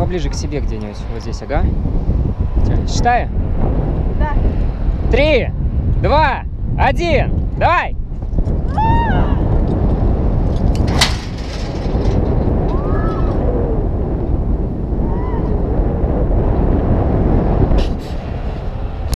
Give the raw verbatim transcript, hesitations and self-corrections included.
поближе к себе где-нибудь. Вот здесь, ага. Считаю? Да. Три, два, один, давай!